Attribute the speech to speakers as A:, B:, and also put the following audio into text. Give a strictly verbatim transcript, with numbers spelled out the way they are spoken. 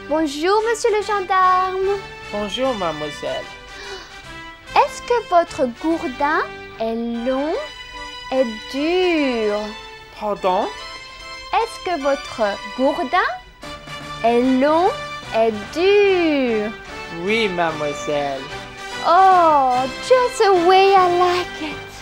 A: Bonjour, monsieur le gendarme.
B: Bonjour, mademoiselle.
A: Est-ce que votre gourdin est long et dur?
B: Pardon?
A: Est-ce que votre gourdin est long et dur?
B: Oui, mademoiselle.
A: Oh, just the way I like it.